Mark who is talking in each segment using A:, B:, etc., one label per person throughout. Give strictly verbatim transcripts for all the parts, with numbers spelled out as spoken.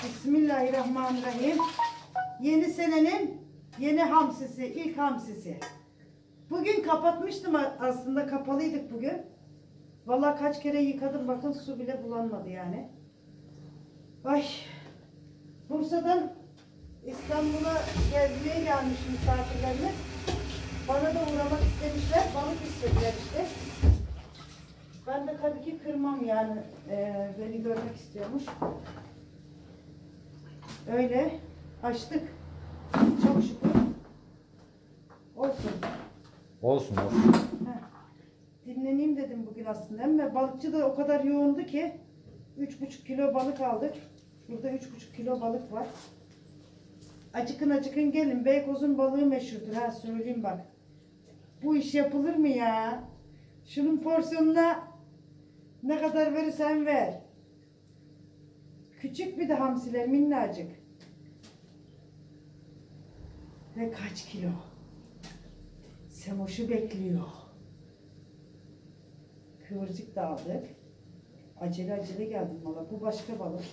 A: Bismillahirrahmanirrahim. Yeni senenin yeni hamsisi, ilk hamsisi. Bugün kapatmıştım aslında, kapalıydık bugün. Vallahi kaç kere yıkadım, bakın su bile bulanmadı yani. Ay, Bursa'dan İstanbul'a gezmeye gelmiş misafirlerimiz. Bana da uğramak istemişler, balık istediler işte. Ben de tabii ki kırmam yani, ee, beni görmek istiyormuş. Öyle açtık. Çok şükür. Olsun.
B: Olsun olsun.
A: Heh. Dinleneyim dedim bugün aslında. Ama balıkçı da o kadar yoğundu ki üç buçuk kilo balık aldık. Burada üç buçuk kilo balık var. Acıkın acıkın gelin. Beykoz'un balığı meşhurdur. Ha söyleyeyim bak. Bu iş yapılır mı ya? Şunun porsiyonuna ne kadar verirsen ver. Küçük bir de hamsiler, minnacık. Ve kaç kilo? Semoş'u bekliyor. Kıvırcık da aldık. Acele acele geldim valla. Bu başka balık.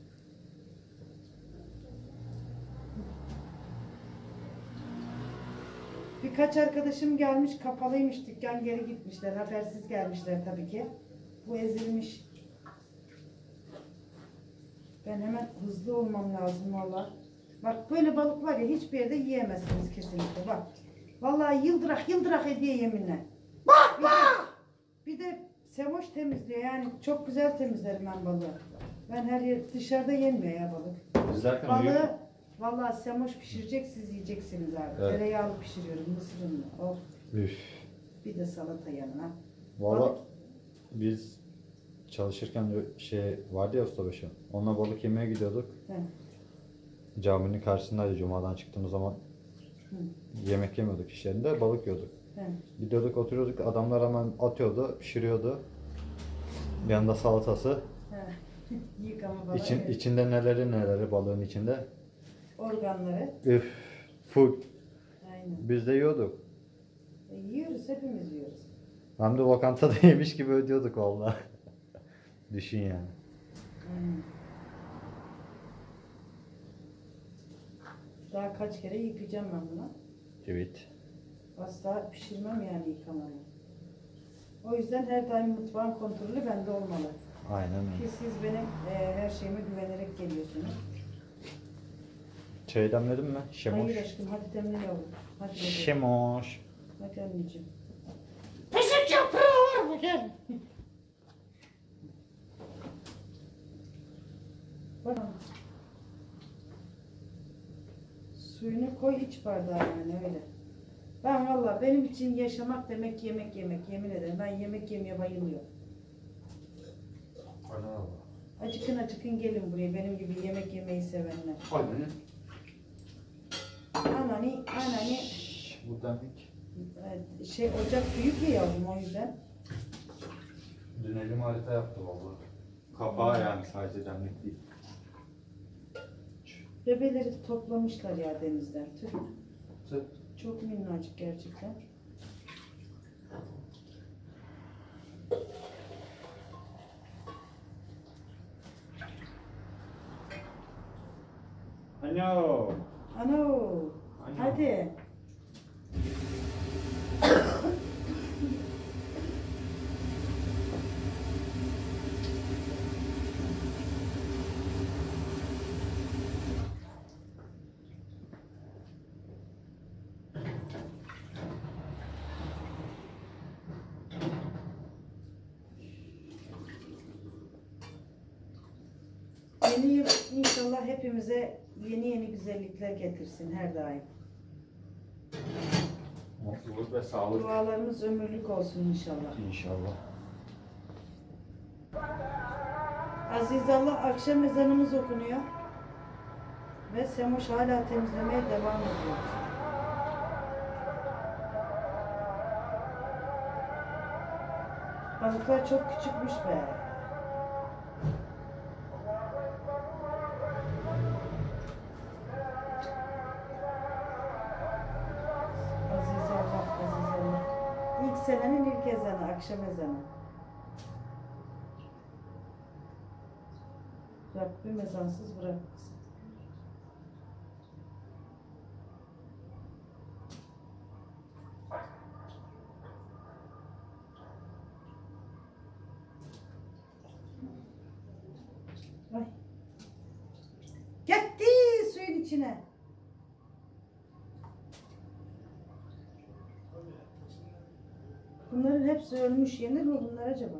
A: Birkaç arkadaşım gelmiş, kapalıymış dükkan, geri gitmişler. Habersiz gelmişler tabii ki. Bu ezilmiş. Ben hemen hızlı olmam lazım valla. Bak böyle balık var ya, hiçbir yerde yiyemezsiniz kesinlikle. Bak. Vallahi yıldırak yıldırak hediye yeminle. Bak bak. Bir de Semoş temizliyor yani, çok güzel temizlerim ben balığı. Ben her yer dışarıda yenmiyor ya balık.
B: İzlerken
A: Balığı vallahi Semoş pişirecek, siz yiyeceksiniz abi.
B: Evet.
A: Tereyağlı pişiriyorum, mısır unlu. Of.
B: Üf.
A: Bir de salata yanına.
B: Valla
A: Balık.
B: biz çalışırken şey vardı ya, ustabaşı. Onunla balık yemeye gidiyorduk.
A: He.
B: Caminin karşısındaydı, cumadan çıktığımız zaman.
A: Hı.
B: Yemek yemiyorduk iş yerinde, balık yiyorduk.
A: He.
B: Gidiyorduk, oturuyorduk, adamlar hemen atıyordu, pişiriyordu. Yanında salatası.
A: He. Yıkama balığı.
B: İçin,
A: evet.
B: içinde neleri neleri balığın içinde.
A: Organları.
B: Üf, full.
A: Aynen.
B: Biz de yiyorduk.
A: E, yiyoruz, hepimiz yiyoruz.
B: Hem de lokantada yemiş gibi ödüyorduk vallahi. Düşün yani.
A: Aynen. Daha kaç kere yıkayacağım ben bunu.
B: Evet.
A: Asla pişirmem yani yıkamayı. O yüzden her daim mutfağın kontrolü bende olmalı.
B: Aynen öyle.
A: Ki siz benim e, her şeyime güvenerek geliyorsunuz.
B: Çay demledin mi? Şemoş.
A: Hayır aşkım, hadi demle yavrum. Hadi bebeğim.
B: Şemoş.
A: Hadi anneciğim.
C: Pişik yaprağı var mı? Gel.
A: Bak. Suyunu koy, iç bardağı yani öyle. Ben valla, benim için yaşamak demek yemek yemek, yemin ederim. Ben yemek yemeye bayılıyorum.
B: Ana.
A: Acıkın acıkın gelin buraya, benim gibi yemek yemeyi sevenler.
B: Anne.
A: Anani, anani.
B: Bu demlik.
A: Şey, ocak büyük ya yavrum, o yüzden.
B: Dün elim harita yaptı vallahi. Kapağı yani, sadece demlik değil.
A: Bebeleri toplamışlar ya denizden. Tüh.
B: Tüh.
A: Çok minnacık gerçekten.
B: Alo.
A: Ano. Hadi. Yeni yıl inşallah hepimize yeni yeni güzellikler getirsin her daim.
B: Mutluluk ve sağlık.
A: Dualarımız ömürlük olsun inşallah.
B: İnşallah.
A: Aziz Allah, akşam ezanımız okunuyor. Ve Semoş hala temizlemeye devam ediyor. Balıklar çok küçükmüş be. Aziz Allah, Aziz Allah. İlk senenin ilk ezanı, akşam ezanı. Rabbim mezansız bırakmasın. Ay. Gitti suyun içine. Bunların hepsi ölmüş. Yenir mi bunlar acaba?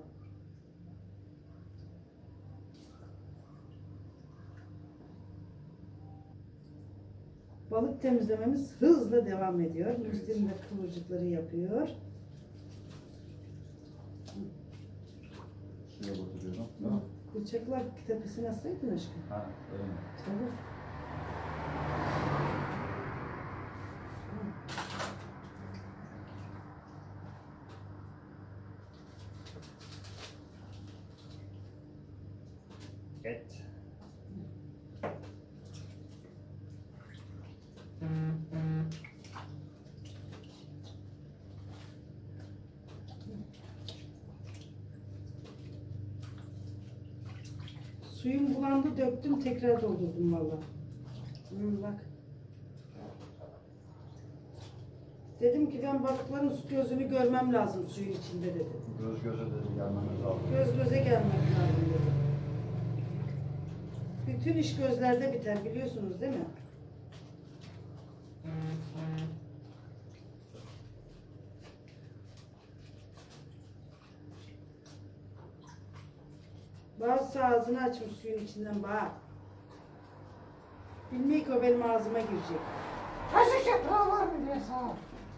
A: Balık temizlememiz hızla devam ediyor. Müslim de kıvırcıkları yapıyor.
B: Suya batırıyorum. Tamam.
A: Bıçaklar tepesine assaydın aşkım.
B: Ha, öyle mi?
A: Tabii.
B: Et.
A: Suyum bulandı, döktüm, tekrar doldurdum valla. Hmm, bak. Dedim ki ben balıkların su gözünü görmem lazım suyun içinde dedim.
B: Göz göze dedi gelmemiz lazım.
A: Göz göze gelmek lazım dedim. Bütün iş gözlerde biter biliyorsunuz değil mi? Bazısı ağzını açmış suyun içinden bak. Bilmiyor ki o benim ağzıma girecek.
C: Kaşık yaprağı var mı diye sor.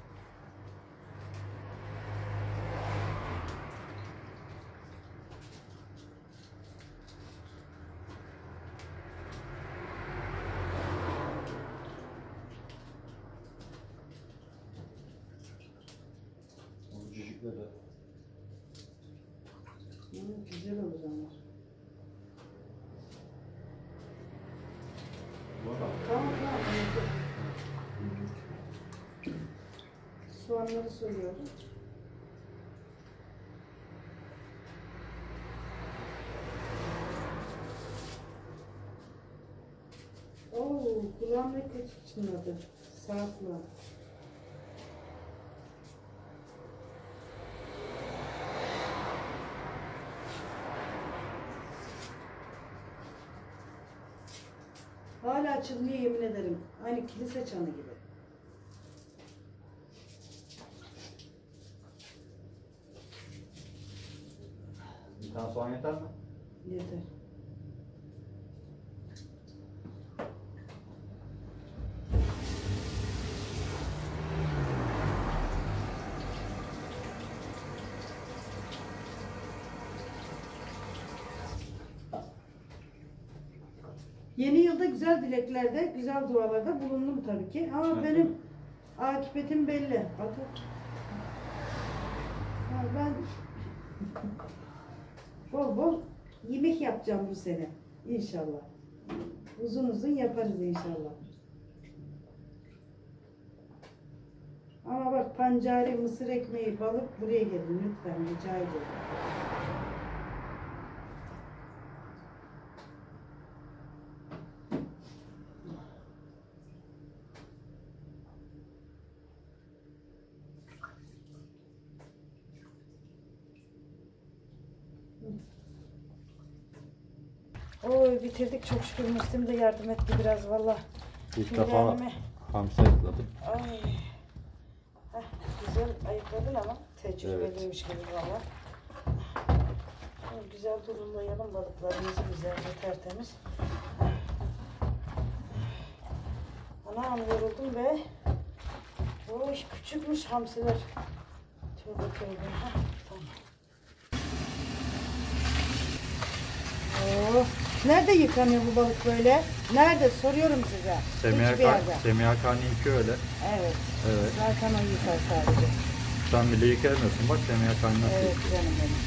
B: Bu cicikleri.
A: Hmm, güzel olur onlar.
B: Bu arada
A: Tamam tamam. Soğanları soyuyorum. Oo, kulağım ne kötü çınladı. Sağ kulağım. Hala çınlıyor yemin ederim. Aynı kilise çanı gibi.
B: bir tane soğan yeter mi?
A: Yeter. Yeni yılda güzel dileklerde, güzel dualarda bulundum tabii ki. Ama
B: Evet.
A: benim akıbetim belli. Atı. Ha, ben bol bol yemek yapacağım bu sene. İnşallah. Uzun uzun yaparız inşallah. Ama bak pancari, mısır ekmeği, balık buraya gelin lütfen rica ederim. Oy bitirdik çok şükür. Müslüm de yardım etti biraz valla.
B: İlk
A: Şimdi
B: defa
A: elime-
B: hamsi ayıkladım.
A: Ay. Heh, güzel ayıkladın ama tecrübeliymiş gibi valla. Şimdi güzel durulayalım balıklarımızı güzelce tertemiz. Anam yoruldum be. Oy küçükmüş hamsiler. Tövbe tövbe. Heh, tamam. Oo. Nerede yıkanıyor bu balık böyle? Nerede? Soruyorum size.
B: Semiha,
A: Hiçbir yerde.
B: Semiha Kani yıkıyor öyle.
A: Evet.
B: Evet.
A: Zaten o yıkar sadece.
B: Sen bile yıkayamıyorsun. Bak Semiha Kani nasıl
A: Evet
B: yıkıyor.
A: canım benim.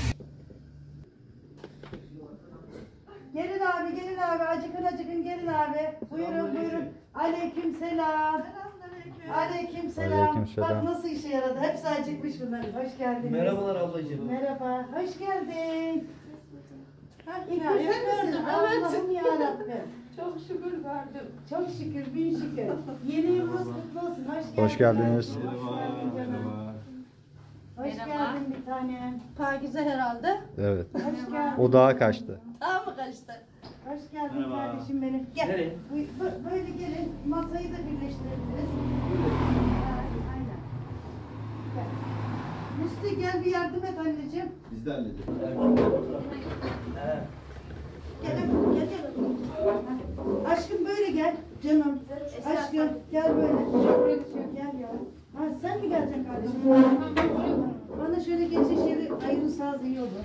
A: Gelin abi, gelin abi. Acıkın acıkın gelin abi. Buyurun buyurun. Aleyküm selam. Aleyküm selam.
B: Aleykümselam.
A: Bak nasıl işe yaradı. Hepsi acıkmış bunlar. Hoş geldiniz.
D: Merhabalar ablacığım.
A: Merhaba. Hoş geldin. İlk
D: Ya,
A: sen
D: gördüm,
A: misin?
D: evet.
A: Allah'ım yarabbim.
D: Çok şükür gördüm.
A: Çok şükür, bin şükür. Yeni yılınız kutlu olsun. Hoş geldin.
B: Hoş geldiniz.
A: Hoş geldin canım. Hoş
D: Merhaba.
A: geldin bir tanem.
D: Pakize herhalde.
B: Evet.
A: Hoş geldin.
B: O dağa kaçtı.
D: Daha mı kaçtı?
A: Hoş geldin kardeşim benim. Gel.
E: Nereye?
A: Bu- bu- Böyle gelin. Masayı da birleştirebiliriz. Ha, aynen. Gel. Müslü gel bir yardım et anneciğim.
E: Biz de hallederiz.
A: Gel gel gel. gel. Aşkım böyle gel canım. Aşkım gel böyle. Gel ya. Ha, sen mi geleceksin kardeşim? Bana şöyle geçiş yeri ayırırsanız iyi olur.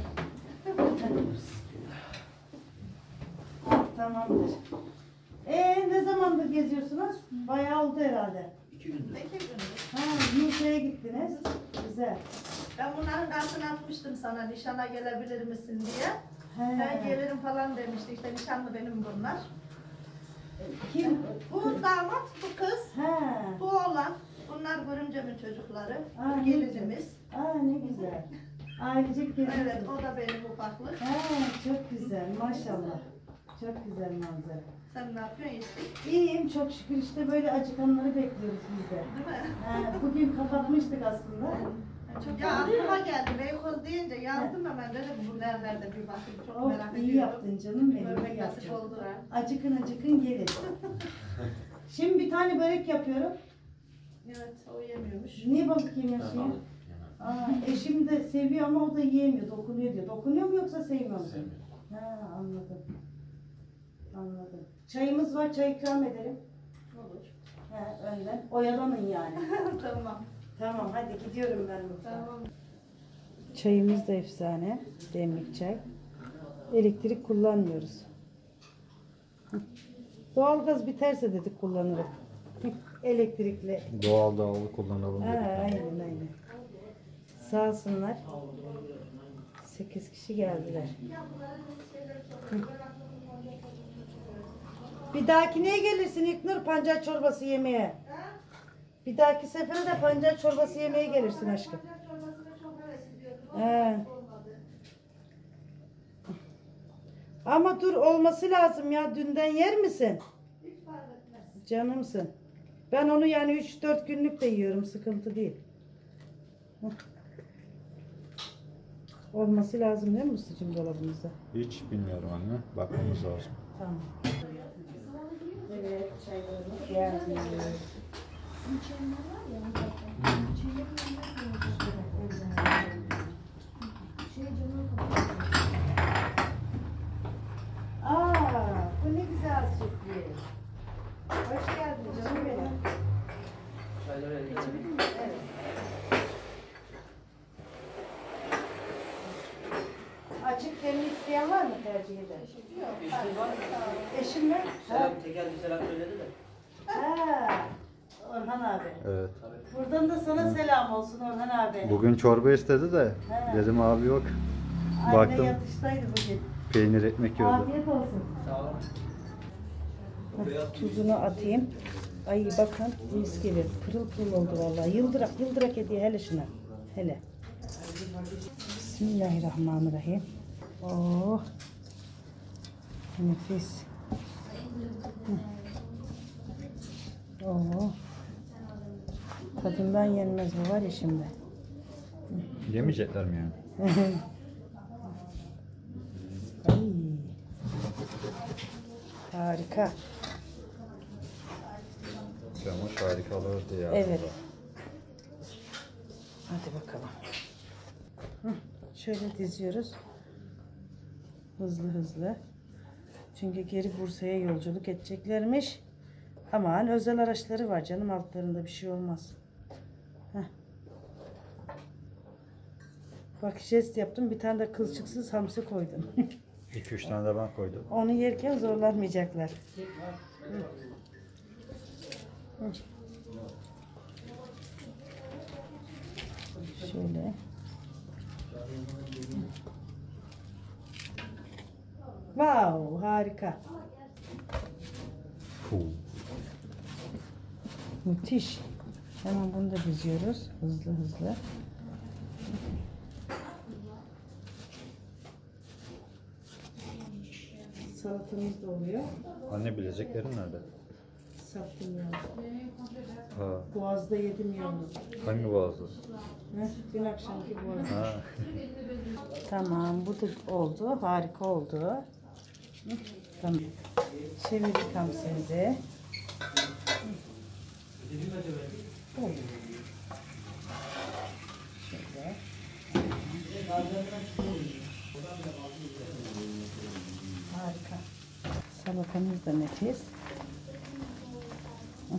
A: Tamamdır. Ee ne zamandır geziyorsunuz? Bayağı oldu herhalde.
E: İki gündür.
D: İki gündür.
A: Ha, Yurta'ya gittiniz. Güzel.
D: Ben bunların kartını atmıştım sana nişana gelebilir misin diye.
A: He.
D: Ben gelirim falan demişti. İşte nişanlı benim bunlar.
A: Kim?
D: Bu damat, bu kız,
A: He.
D: bu oğlan. Bunlar görümcemin çocukları.
A: Aa,
D: Bu
A: ne
D: gelinimiz.
A: Aa ne güzel. Ailecek geziyorsunuz.
D: Evet, o da benim ufaklık.
A: Ha, çok güzel maşallah. Çok güzel manzara.
D: Sen ne yapıyorsun işte?
A: İyiyim çok şükür işte böyle acıkanları bekliyoruz biz de.
D: Değil mi?
A: Ha, bugün kapatmıştık aslında.
D: Çok ya aklıma geldi. Beykoz deyince yazdım hemen dedim bu nerelerde bir bakayım. Çok
A: Oh,
D: merak
A: iyi
D: ediyorum.
A: yaptın canım benim.
D: Görmek
A: iyi
D: nasip
A: yaptın.
D: oldu.
A: Acıkın acıkın gelin. Şimdi bir tane börek yapıyorum.
D: Evet, o yemiyormuş.
A: Niye balık yemiyorsun ya? Aa, eşim de seviyor ama o da yiyemiyor, dokunuyor diyor. Dokunuyor mu yoksa sevmiyor mu?
E: Sevmiyor.
A: Ha, anladım. Anladım. Çayımız var, çay ikram edelim.
D: Olur.
A: Ha, önden. Oyalanın yani.
D: Tamam.
A: Tamam, hadi gidiyorum ben mutfağa.
D: Tamam.
A: Çayımız da efsane. Demlik çay. Elektrik kullanmıyoruz. Hı. Doğalgaz biterse dedik kullanırız. Hı, elektrikli.
B: Doğal doğal kullanalım
A: Ha,
B: dedik.
A: aynen aynen. Sağ olsunlar. Sekiz kişi geldiler. Hı. Bir dahakine gelirsin İlknur pancar çorbası yemeye. Bir dahaki sefere de pancar çorbası yemeye gelirsin aşkım. He. Ama dur olması lazım ya. Dünden yer misin? Canımsın. Ben onu yani üç dört günlük de yiyorum. Sıkıntı değil. Hı. Olması lazım değil mi Muslu'cum dolabımızda?
B: Hiç bilmiyorum anne. Bakmamız lazım.
A: Tamam. Evet, çaylarımız geldi. Aa, bu ne güzel sürpriz. Hoş geldin canım benim. Evet. Açık demli isteyen var mı tercih eder?
E: İşin var mı?
A: Eşim mi?
E: Selam, teker bir selam söyledi de.
A: Ha, Orhan abi.
B: Evet.
A: Buradan da sana selam olsun Orhan abi.
B: Bugün çorba istedi de
A: He.
B: dedim abi yok.
A: Anne
B: baktım.
A: yatıştaydı bugün.
B: Peynir ekmek yiyordu.
A: Afiyet olsun.
E: Sağ olun.
A: Heh, tuzunu atayım. Ay bakın mis gibi. Pırıl pırıl oldu vallahi. Yıldırak yıldırak ediyor hele şuna. Hele. Bismillahirrahmanirrahim. Oh. Nefis. Hı. Oh. Tadından yenmez bu var ya şimdi.
B: Yemeyecekler mi yani?
A: Ay. Harika.
B: Camış harikalardı ya.
A: Evet. Hadi bakalım. Hı, şöyle diziyoruz. Hızlı hızlı. Çünkü geri Bursa'ya yolculuk edeceklermiş. Aman özel araçları var canım, altlarında bir şey olmaz. Heh. Bak jest yaptım, bir tane de kılçıksız hamsi koydum.
B: iki üç tane de ben koydum.
A: Onu yerken zorlanmayacaklar. Hı. Hı. Şöyle. Wow, harika.
B: Puh.
A: Müthiş. Hemen bunu da diziyoruz. Hızlı hızlı. salatamız da oluyor.
B: Anne bileziklerin nerede?
A: Sattım ya.
B: Ha,
A: Boğaz'da yedim yavrum.
B: hangi boğazda?
A: Heh, dün akşamki Boğaz'da.
B: Ha.
A: Tamam, bu da oldu. Harika oldu. Hı, tamam. Çevirdik hamsimizi. Hı. Oldu. Şöyle. Harika. Salatamız da nefis. Hı.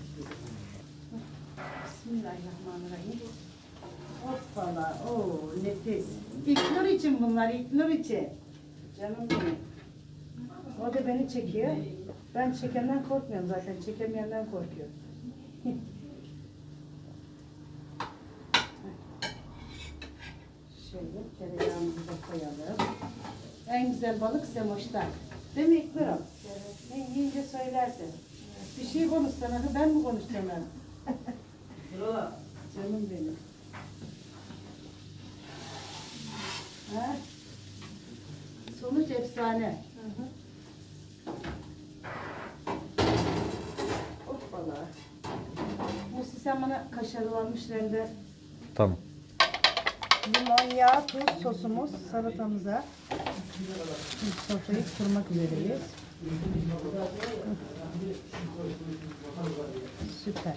A: Bismillahirrahmanirrahim. Hoppala, oo nefis. İlknur için bunlar, İlknur için. Canım benim. O da beni çekiyor. Ben çekenden korkmuyorum zaten, çekemeyenden korkuyorum. Şöyle tereyağımızı da koyalım. En güzel balık semoşta. Değil mi İlknur'um? Evet. Ne yiyince söylersin. Bir şey konuşsana, ben mi konuşacağım ben?
E: Şurada.
A: Canım benim. Ha? Sonuç efsane. Hoppala. Musi sen bana kaşarlanmış rende
B: Tamam.
A: limon, yağ, tuz, sosumuz salatamıza. Şimdi sofrayı kurmak üzereyiz. Süper.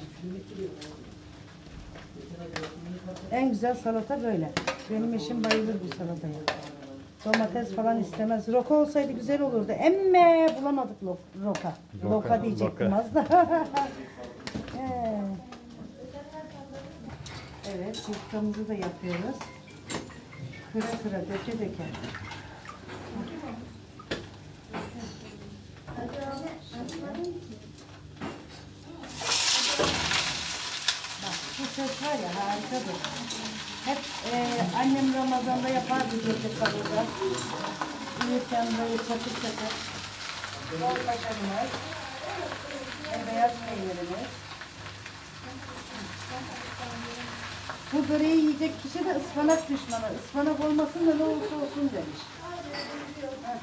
A: En güzel salata böyle. Benim eşim bayılır bu salataya. Domates falan istemez. Roka olsaydı güzel olurdu. Emme bulamadık lo roka.
B: Roka,
A: Loka diyecektim
B: roka.
A: az da. Ee. Evet, yufkamızı da yapıyoruz. Kıra kıra, döke döke. Bak, bu ses var ya harikadır. Hep e, annem Ramazan'da yapardı gece kalıda. Uyurken böyle çatır çatır. Bol kaşarımız. Ve beyaz peynirimiz. Bu böreği yiyecek kişi de ıspanak düşmanı. Ispanak olmasın da ne olursa olsun demiş. Heh.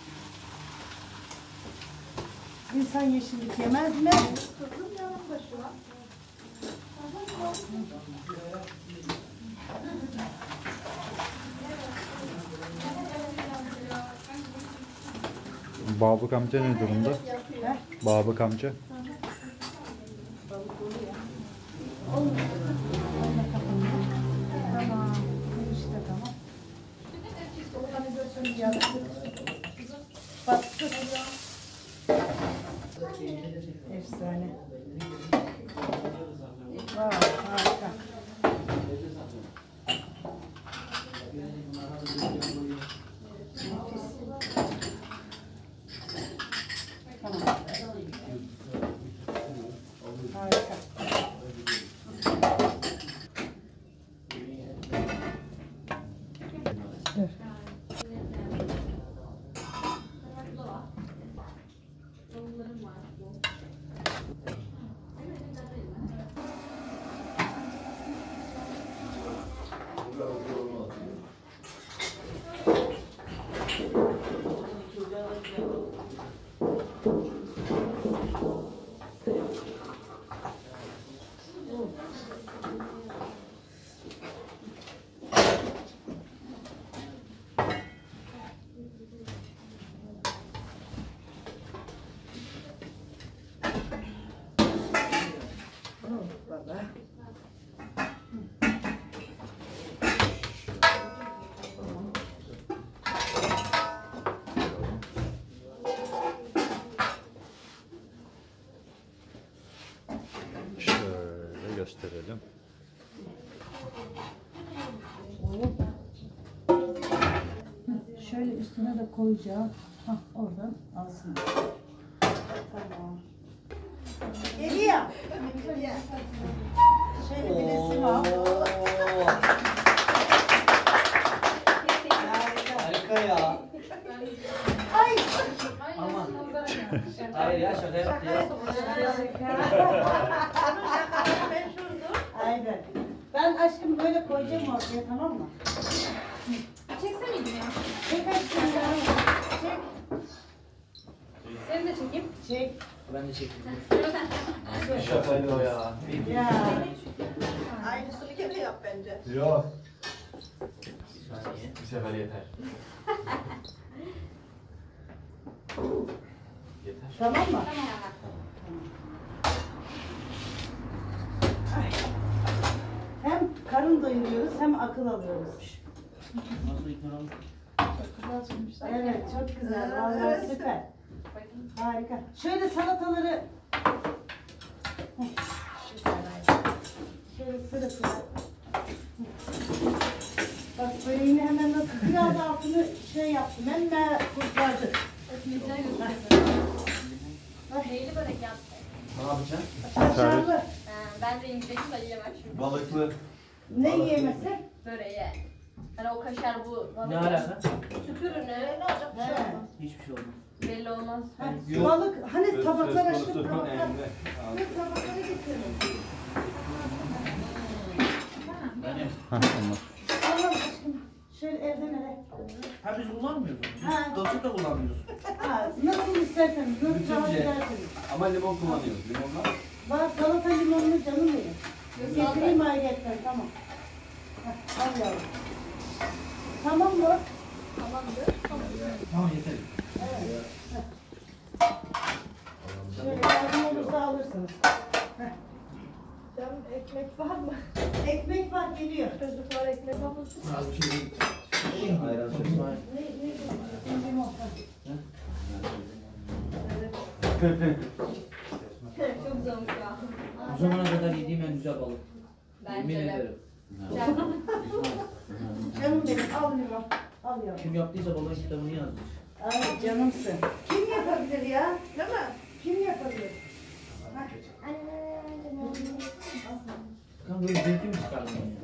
A: İnsan yeşillik yemez mi?
B: Babık amca ne durumda?
A: Heh.
B: Babık amca.
A: Tamam. Bu işte tamam. Organizasyonu yaptık. Battık. Efsane. Vay harika. Nefis. Tamam. Harika. Dur. Oh, baba.
B: Şöyle gösterelim.
A: Şöyle üstüne de koyacağım. Hah, oradan alsın. Tamam. Geliyor. Şöyle bir resim al.
E: Harika ya.
A: Ay.
E: Aman. Hayır ya şaka yaptı ya.
A: Aynen. Ben aşkım böyle koyacağım ortaya, tamam mı?
D: Çekse miydin ya?
A: Çek aşkım ya. Çek.
F: Seni de çekeyim.
A: Çek.
E: Ben de çektim.
B: Şakaydı o ya.
A: Ya.
D: Aynısını gene yap bence.
B: Yok.
E: Bir saniye.
B: Bir sefer yeter. Yeter.
A: Tamam mı?
F: Tamam.
A: Ay. Hem karın doyuruyoruz hem akıl alıyoruz.
E: Nasıl ikna oldun?
F: Güzel sunmuşlar.
A: Evet çok güzel. Vallahi
D: Evet.
A: süper.
F: Bakın.
A: Harika. Şöyle salataları şöyle sıra sıra. Bak böreğini hemen nasıl biraz altını şey yaptım. Hemen kurtardı.
F: Ekmekler götürdüm. Neyli börek yaptı?
B: Ne yapacaksın?
A: Kaşarlı.
F: Ha, ben de yiyecektim de yiyemem şimdi.
B: Balıklı.
A: Ne yiyemesi?
F: Böreği. Hani o kaşar bu.
E: Ne alaka?
F: Süt ürünü.
D: Ne olacak bir şey
A: He.
D: olmaz.
E: Hiçbir şey olmaz.
F: Belli olmaz.
A: Ha,
E: Yok.
A: balık. Hani tabaklar açtık.
B: Söz konusu
A: Tabaklar.
B: elimde.
A: Dur tabakları getirin.
E: Benim.
A: Allah aşkına. Şöyle evden eve.
E: Ha biz kullanmıyoruz onu.
A: Ha.
E: Biz Dolçuk da kullanmıyoruz.
A: Ha, nasıl isterseniz, nasıl
E: Bütünce.
A: rahat ederseniz.
B: Ama limon kullanıyoruz. Limonla.
A: Var salata limonlu canım benim.
F: Salata.
A: Getireyim ayetten tamam. Heh, al yavrum. Tamam mı?
F: Tamamdır.
E: Tamam yeter.
A: Evet. Heh. Şöyle lazım olursa alırsınız.
D: Canım ekmek var mı?
A: Ekmek var geliyor.
D: Çocuklar ekmek almasın.
E: Az bir şey değil.
B: Ayran
A: Ne, ne, limon.
F: Çok güzel olmuş ya.
E: Bu zamana kadar yediğim en güzel balık.
F: Bence
E: Yemin
F: de.
E: ederim.
F: Güzel.
A: Canım benim al limon. Al yavrum.
E: Kim yaptıysa balığın kitabını yazmış.
A: Ay canımsın. Kim yapabilir ya?
D: Değil mi?
A: Kim yapabilir?
E: Kan böyle zevki mi çıkardın ya?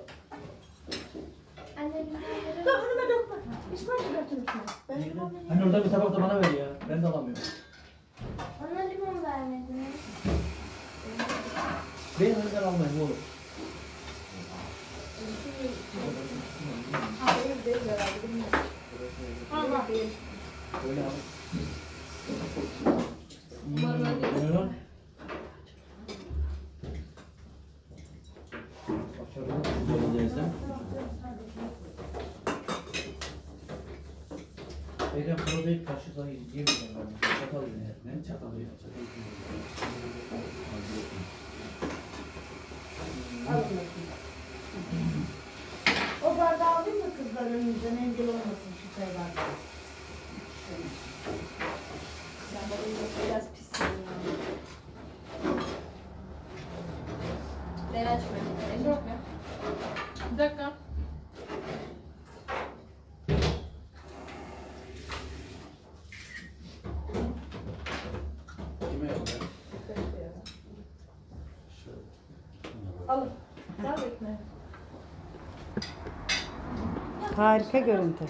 D: Dokunma dokunma. İsmail götürürsün. Ben
E: Neydi?
D: limon vereyim.
E: Hani orada bir tabak da bana ver ya. Ben de alamıyorum.
G: Bana limon vermedin.
E: Ben önden almayayım oğlum.
D: Hayır değil herhalde. Bilmiyorum.
F: Allah.
E: Öyle al.
F: Umarım öyle değil.
E: Ne lan? Başarılı futbolu dersem. Ekrem burada ilk kaşıkla yemeyeceğim ben. Çatal yine. Ne çatal ya? Çatal
A: Al bakayım. O bardağı alayım mı kızlar önünüzden engel olmasın şu çay bardağı.
F: Ben balığı biraz pis yedim ya. Ben açmıyorum. Ben açmıyorum. Bir dakika.
B: Kime yok ya?
D: Alın. Gel ekmeği.
A: Harika görüntü.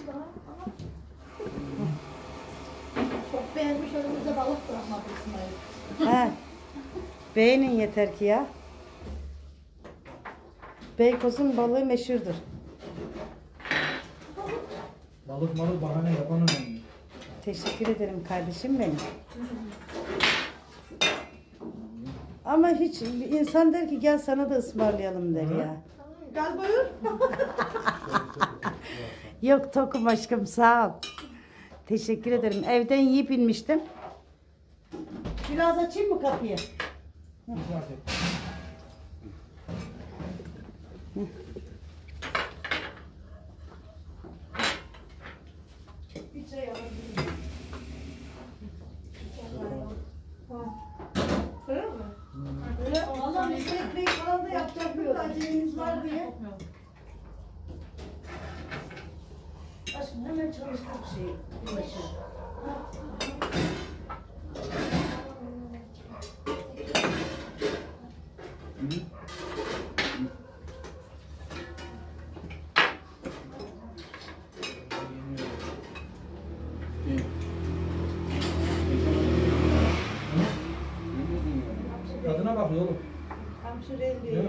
D: Çok beğenmiş önümüzde balık bırakmadı İsmail.
A: He. Beğenin yeter ki ya. Beykoz'un balığı meşhurdur.
E: Balık malık bahane yapan önemli.
A: Teşekkür ederim kardeşim benim. Ama hiç insan der ki gel sana da ısmarlayalım der ya.
D: Gel buyur.
A: Yok tokum aşkım sağ ol. Teşekkür ederim. Evden yiyip inmiştim. Biraz açayım mı kapıyı?
D: Bir çay alabilirim. Öyle mi?
A: Öyle valla mesle ekmeği falan da yapacaktım da acelemiz var diye. Aşkım hemen çalıştık şeyi. Ulaşır.
E: Tadına bak oğlum.
D: Hemşire
E: Değil mi?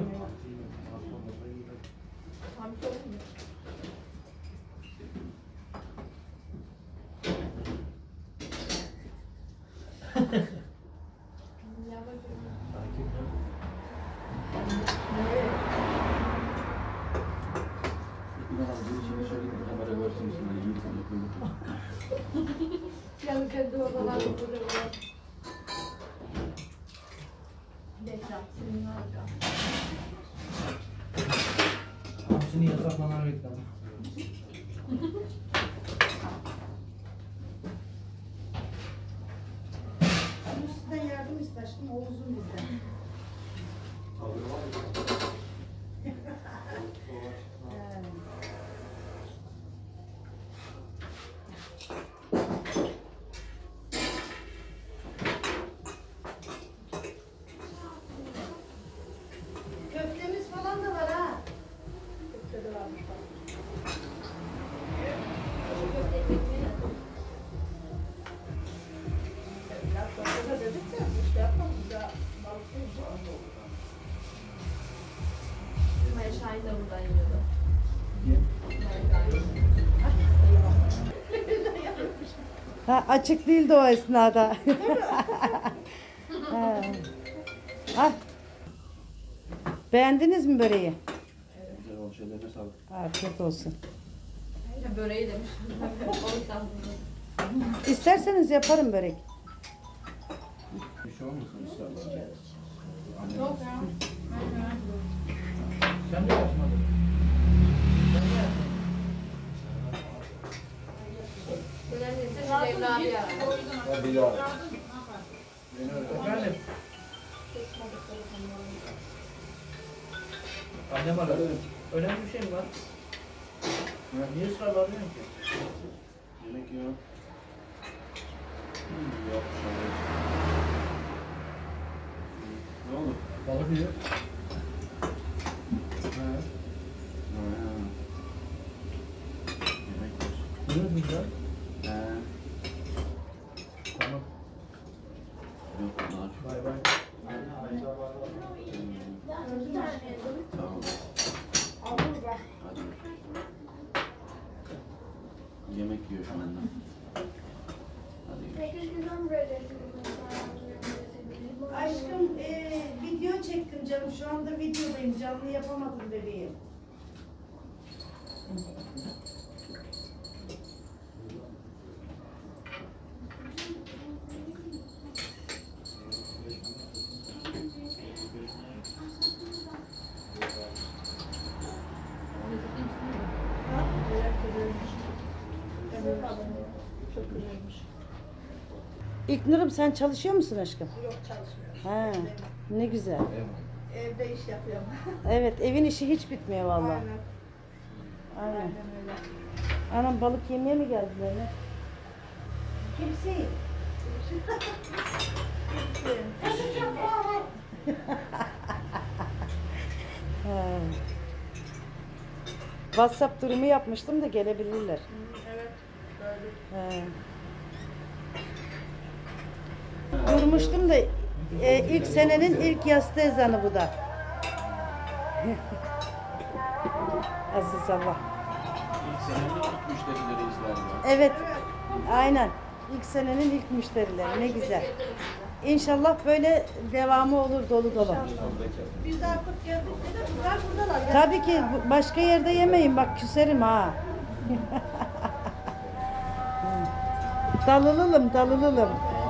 E: Hamsini yasaklanan reklam.
A: Üstünden yardım iste aşkım, o uzun bizden. Köftemiz falan da var ha.
F: Köfte de varmış bak. Biraz köfte de dedik de işte yapmadık da balıklıyız.
G: Maya Şahin de buradan yiyordu.
A: Ha, açık değildi o esnada. Ha. Ah. Beğendiniz mi böreği?
E: Güzel olmuş, ellerine sağlık.
A: Afiyet olsun.
G: Ya böreği demiştim. Balık sandım.
A: İsterseniz yaparım börek.
E: Bir şey olmasın inşallah.
G: Yok ya.
E: Sen de yapmadın. Sen de yapmadın.
G: Önemliyse şu Cemre abi ya.
B: Bir daha.
E: Efendim? Annem aradı. Önemli bir şey mi var? Niye ısrarla arıyorsun ki?
H: Yemek yok. Hmm, yok. Ne oldu?
E: Balık yiyor.
H: Ha. Ha. Yemek var.
E: Yiyor musun sen?
H: Ha.
E: Tamam.
H: Yok bunlar.
E: Bay bay.
H: Tamam. Hadi. Yemek yiyor şu anda. Hadi.
A: Aşkım e, video çektim canım. Şu anda videodayım. Canlı yapamadım bebeğim.
F: Çok güzelmiş.
A: İlknur'um sen çalışıyor musun aşkım?
F: Yok çalışmıyor.
A: Ha, ne güzel.
F: Evde iş yapıyorum.
A: Evet, evin işi hiç bitmiyor vallahi.
F: Aynen.
A: Aynen.
F: Aynen öyle.
A: Anam balık yemeye mi geldiler ne? Kimsin? Ha. WhatsApp durumu yapmıştım da gelebilirler.
F: Evet. Gördüm.
A: Ha. Durmuştum da e, ilk senenin ilk yastı ezanı bu da. Aziz Allah.
H: İlk senenin ilk müşterileriyiz galiba.
A: Evet, aynen. İlk senenin ilk müşterileri. Ne güzel. İnşallah böyle devamı olur dolu dolu.
F: Biz de artık geldik de bunlar buradalar. Ya.
A: Tabii ki bu- başka yerde yemeyin bak küserim ha. Dalılılım, dalılılım.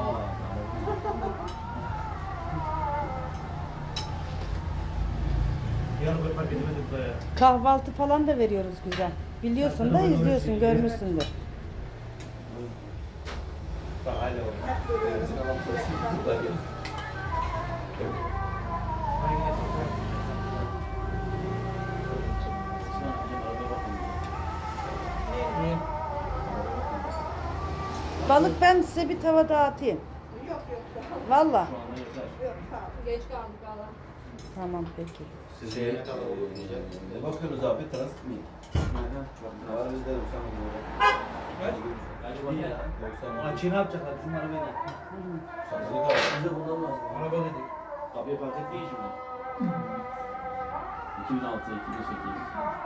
E: Yarın paketi verdik buraya.
A: Kahvaltı falan da veriyoruz güzel. Biliyorsun da izliyorsun, görmüşsündür.
E: Bak hala var.
H: Sen hocam arada bakın.
E: Niye?
A: Balık ben size bir tava dağıtayım.
F: Yok yok.
A: Valla.
H: Şu anda yeter.
F: Yok sağ ol.
G: Geç kaldık valla.
A: Tamam peki.
I: Siz şey, ne bakıyorsunuz abi? Transit mi? Ne var bizde doksan bin lira.
E: Kaç?
I: doksan bin lira.
E: Açıyı ne yapacaklar? Bizim arabaya da.
I: Satılık abi. Bize bundan lazım.
E: Araba dedik.
H: Kapıya park etmeyin şimdi. iki bin altı, iki bin sekiz.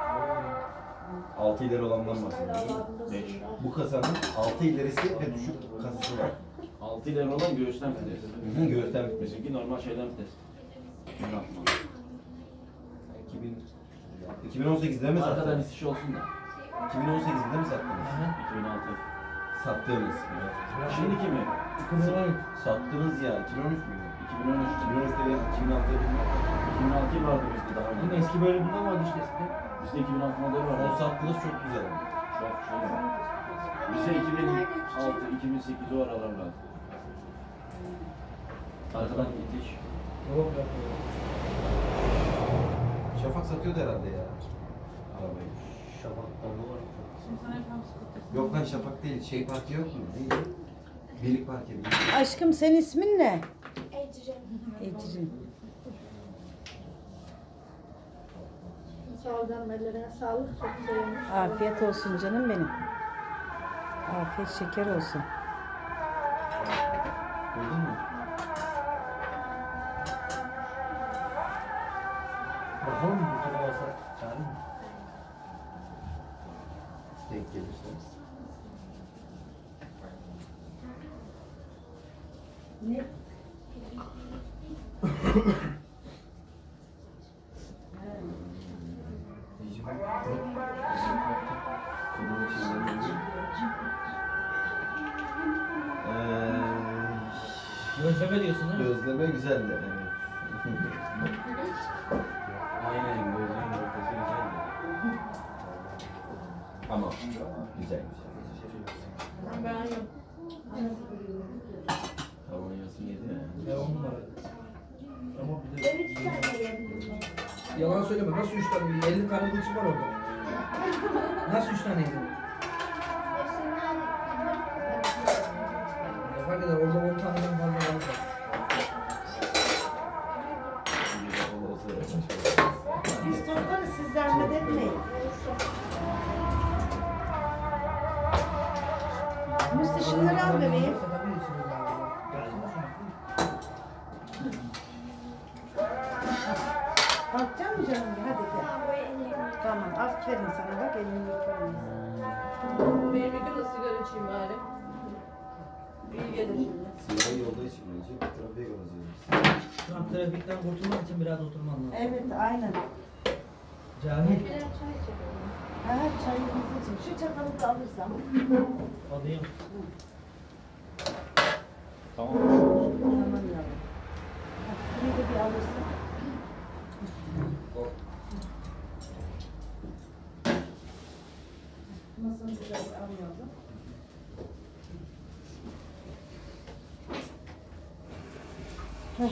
I: altı ileri olandan bahsediyorum.
H: beş.
I: Bu kasanın altı ilerisi ve düşük kasası var.
H: altı ileri olan göğüsten vites.
I: Hı hı, göğüsten bitmesi.
H: Bizimki normal şeyden vites. Ne yapma?
I: iki bin iki bin on sekizde mi
H: Arkadan
I: sattınız?
H: itiş olsun da.
I: iki bin on sekizde mi sattınız?
H: iki bin altı.
I: Sattığınız.
H: Şimdiki mi?
E: iki bin on üç.
I: Sattınız ya. iki bin on üç müydü?
H: iki bin on üç.
I: iki bin on üçte iki bin altıda
H: iki bin altı vardı bizde daha
E: Yine
H: önce.
E: eski bölümünden vardı işte eskiden.
H: Bizde iki bin altı modeli
I: O
H: vardı.
I: sattınız çok güzel ama.
H: Çok şey var. Bize iki bin altı iki bin sekiz o aralar lazım. Arkadan itiş.
E: Yok yok.
I: Şafak satıyordu herhalde ya. Arabayı.
E: Şafak'ta bu var.
I: Yok lan Şafak değil. Şey parti yok mu? Neydi? Birlik parti. Birlik.
A: Aşkım senin ismin ne?
G: Ecrin.
A: Ecrin.
D: Sağ ol canım, ellerine sağlık. Çok güzel olmuş.
A: Afiyet olsun canım benim. Afiyet şeker olsun.
I: Buldun mu?
E: Bakalım mı bu kadar olsa çağırır mı?
I: Denk gelirseniz.
A: Ne?
I: Bunun içinden bir- Eee,
E: Gözleme diyorsun değil mi?
I: Gözleme güzeldi. Evet. Aynen gözlemin ortası güzeldi. Ama güzel güzel.
G: Ben yok.
I: Tavan yası yedi ya.
E: Ya on numara. Ama bir de... Yalan söyleme. Nasıl üç tane? elli tane bulçuk var orada. Nasıl üç tane yedin? Ne fark eder? Orada on taneden fazla var.
A: Biz toplarız, siz zahmet etmeyin. Musti şunları al bebeğim. Kalkacak mı canım? Hadi gel. Tamam, aferin sana. Bak elini yıkıyorum.
G: Benim bir gün de sigara içeyim bari. İyi gelir şimdi.
I: Siyahı yolda içmeyecek, trafiğe kalacağız.
E: Şu an trafikten kurtulmak için biraz oturman lazım.
A: Evet, aynen.
E: Cahil.
A: Ha, çayımızı için. Şu çatalı da alırsam.
E: Alayım.
B: Tamam.
A: Tamam yavrum. Ha, burayı da bir alırsın. Masanı güzel alıyordum. Ay.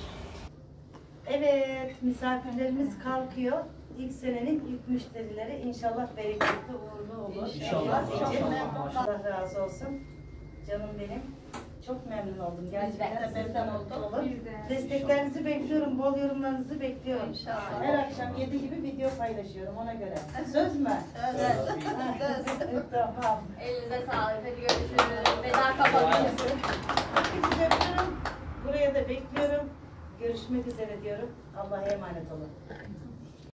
A: Evet, misafirlerimiz kalkıyor. İlk senenin ilk müşterileri inşallah bereketli uğurlu olur.
E: İnşallah,
A: İnşallah.
E: inşallah.
A: Allah razı olsun. Canım benim. Çok memnun oldum. Gerçekten memnun oldum. Desteklerinizi bekliyorum, bol yorumlarınızı bekliyorum.
D: İnşallah.
A: Her akşam yedi gibi video paylaşıyorum ona göre. Söz mü?
D: Evet.
A: Tamam.
G: Elinize sağlık. Hadi görüşürüz. Veda kapatıyoruz.
A: Hepinizi öpüyorum. Buraya da bekliyorum. Görüşmek üzere diyorum. Allah'a emanet olun.